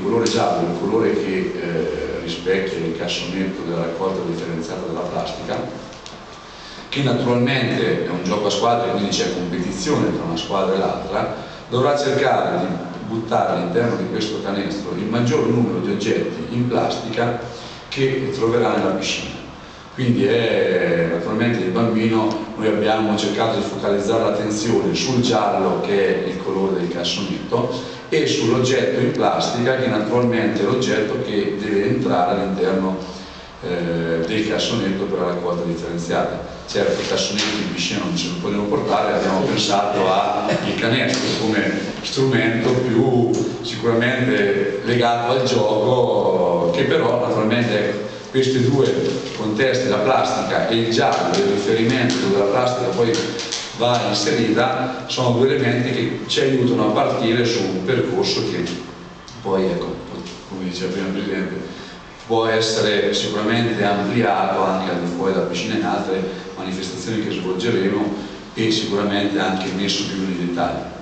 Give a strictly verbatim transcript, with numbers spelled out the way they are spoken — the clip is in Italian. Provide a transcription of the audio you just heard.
colore giallo è il colore che eh, rispecchia il cassonetto della raccolta differenziata della plastica, che naturalmente è un gioco a squadre, quindi c'è competizione tra una squadra e l'altra, dovrà cercare di buttare all'interno di questo canestro il maggior numero di oggetti in plastica che troverà nella piscina. Quindi è, naturalmente il bambino, noi abbiamo cercato di focalizzare l'attenzione sul giallo, che è il colore del cassonetto, e sull'oggetto in plastica, che naturalmente è l'oggetto che deve entrare all'interno eh, del cassonetto per la raccolta differenziata. Certo, i cassonetti in piscina non ce lo possiamo portare, abbiamo pensato al canestro come strumento più sicuramente legato al gioco, che però naturalmente questi due contesti, la plastica e il giallo, il riferimento dove la plastica poi va inserita, sono due elementi che ci aiutano a partire su un percorso che poi, ecco, come diceva prima il Presidente, può essere sicuramente ampliato anche al di fuori della piscina in altre manifestazioni che svolgeremo, e sicuramente anche messo più nei dettagli.